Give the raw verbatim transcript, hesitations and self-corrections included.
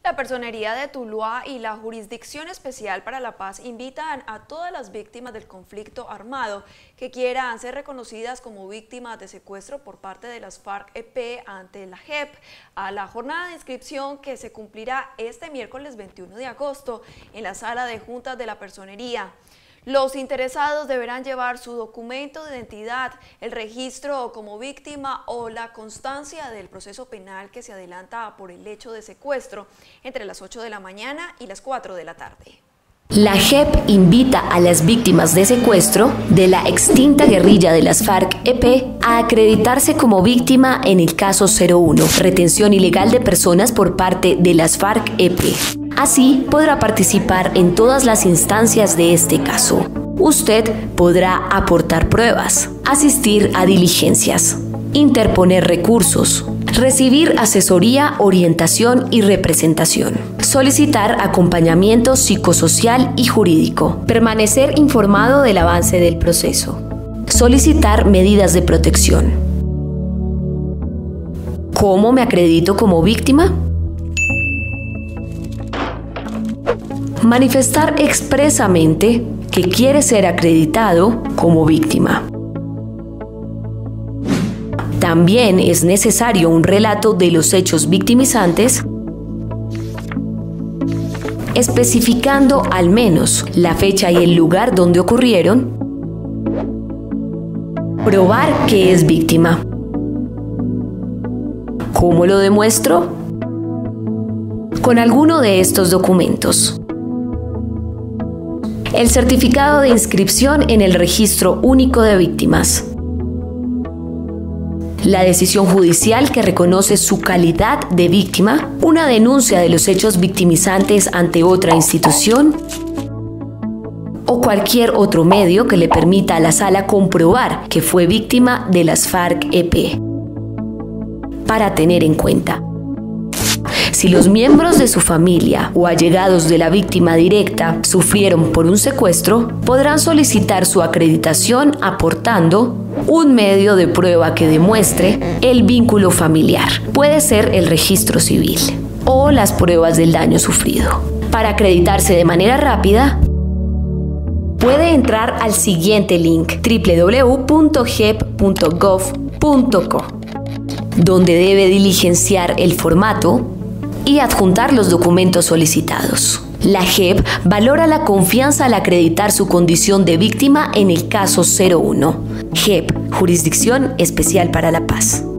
La Personería de Tuluá y la Jurisdicción Especial para la Paz invitan a todas las víctimas del conflicto armado que quieran ser reconocidas como víctimas de secuestro por parte de las FARC-E P ante la J E P a la jornada de inscripción que se cumplirá este miércoles veintiuno de agosto en la Sala de Juntas de la Personería. Los interesados deberán llevar su documento de identidad, el registro como víctima o la constancia del proceso penal que se adelanta por el hecho de secuestro entre las ocho de la mañana y las cuatro de la tarde. La J E P invita a las víctimas de secuestro de la extinta guerrilla de las FARC-E P a acreditarse como víctima en el caso cero uno, retención ilegal de personas por parte de las FARC-E P. Así podrá participar en todas las instancias de este caso. Usted podrá aportar pruebas, asistir a diligencias, interponer recursos, recibir asesoría, orientación y representación, solicitar acompañamiento psicosocial y jurídico, permanecer informado del avance del proceso, solicitar medidas de protección. ¿Cómo me acredito como víctima? Manifestar expresamente que quiere ser acreditado como víctima. También es necesario un relato de los hechos victimizantes, especificando al menos la fecha y el lugar donde ocurrieron. Probar que es víctima. ¿Cómo lo demuestro? Con alguno de estos documentos. El certificado de inscripción en el Registro Único de Víctimas. La decisión judicial que reconoce su calidad de víctima, una denuncia de los hechos victimizantes ante otra institución o cualquier otro medio que le permita a la sala comprobar que fue víctima de las FARC-E P. Para tener en cuenta, si los miembros de su familia o allegados de la víctima directa sufrieron por un secuestro, podrán solicitar su acreditación aportando un medio de prueba que demuestre el vínculo familiar. Puede ser el registro civil o las pruebas del daño sufrido. Para acreditarse de manera rápida, puede entrar al siguiente link doble u doble u doble u punto j e p punto gov punto co, donde debe diligenciar el formato y adjuntar los documentos solicitados. La J E P valora la confianza al acreditar su condición de víctima en el caso cero uno. J E P, Jurisdicción Especial para la Paz.